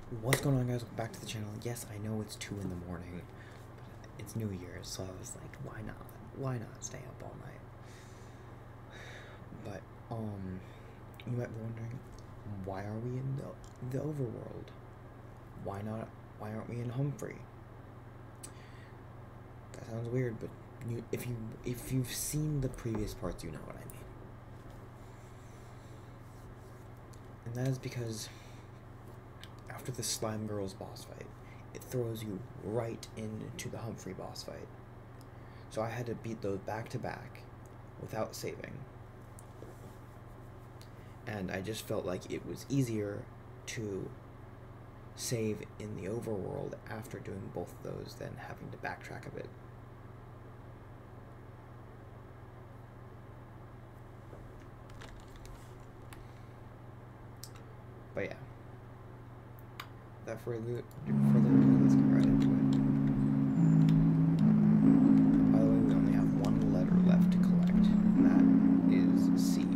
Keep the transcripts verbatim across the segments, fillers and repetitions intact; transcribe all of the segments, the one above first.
What's going on, guys? Welcome back to the channel. Yes, I know it's two in the morning, but it's New Year's, so I was like, why not? Why not stay up all night? But, um, you might be wondering, why are we in the, the overworld? Why not, why aren't we in Humphrey? That sounds weird, but you, if you, if you've seen the previous parts, you know what I mean. And that is because after the Slime Girls boss fight, it throws you right into the Humphrey boss fight. So I had to beat those back to back without saving. And I just felt like it was easier to save in the overworld after doing both of those than having to backtrack a bit. But yeah. Without further ado, let's get right into it. By the way, we only have one letter left to collect, and that is C.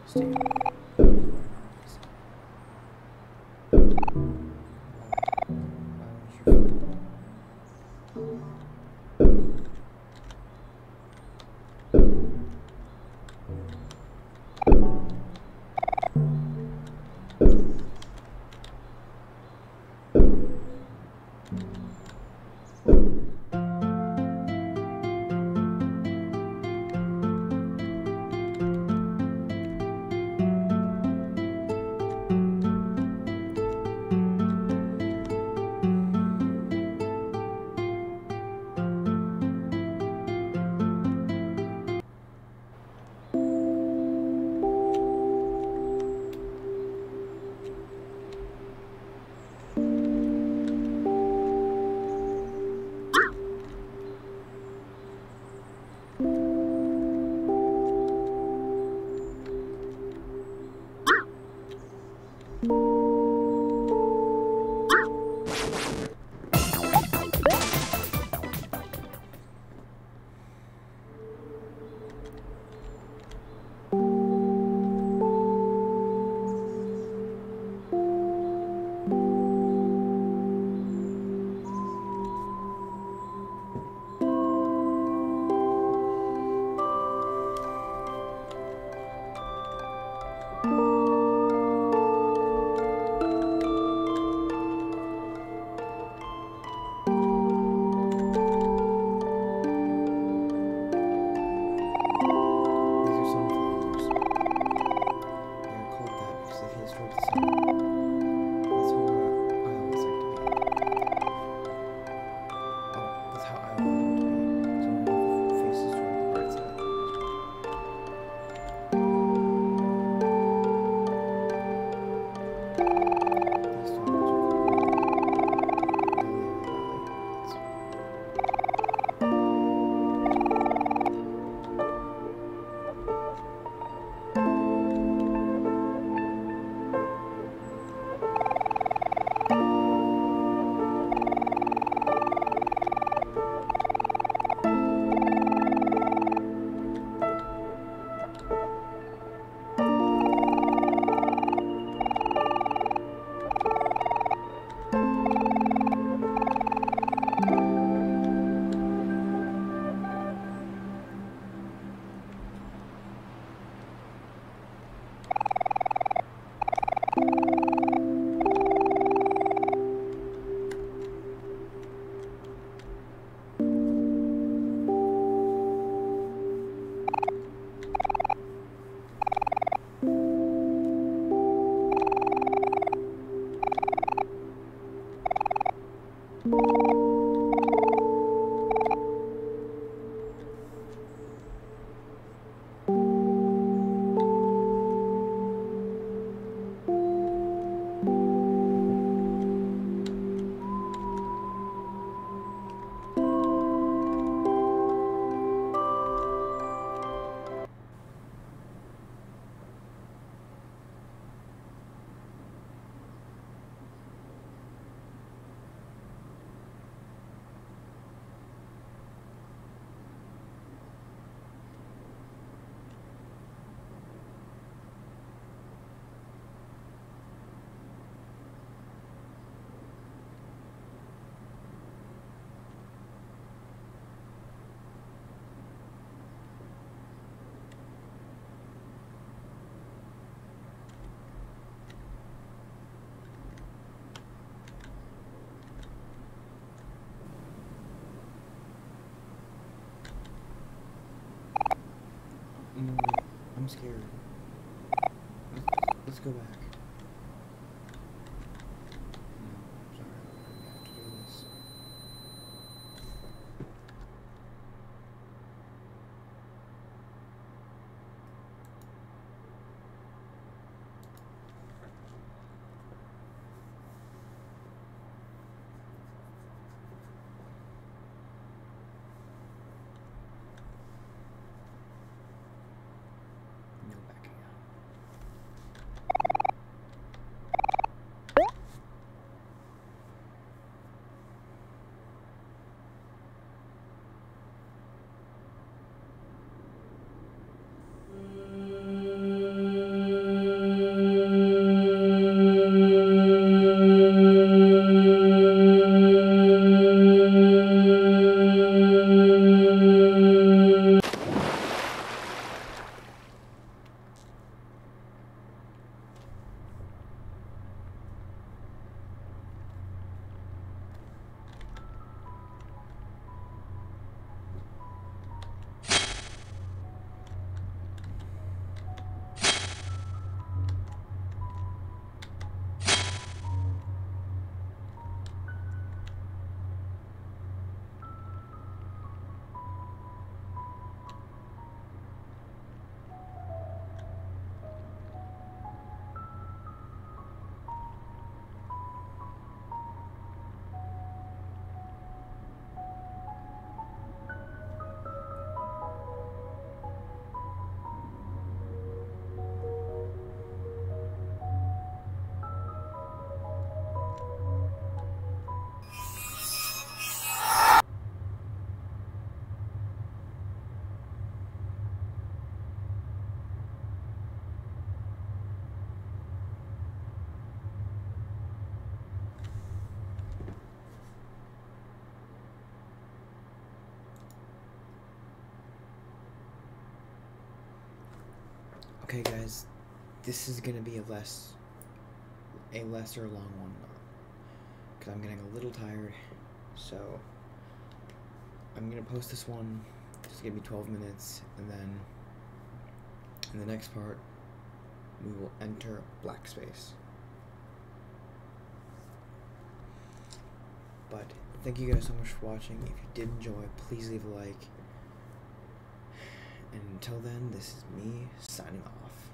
Stay. No, wait, I'm scared. Let's, let's go back. No, sorry, we have to do this. No backing out. Okay, guys, this is gonna be a less, a lesser long one, because I'm getting a little tired. So I'm gonna post this one. Just give me twelve minutes, and then in the next part, we will enter black space. But thank you guys so much for watching. If you did enjoy, please leave a like. And until then, this is me signing off.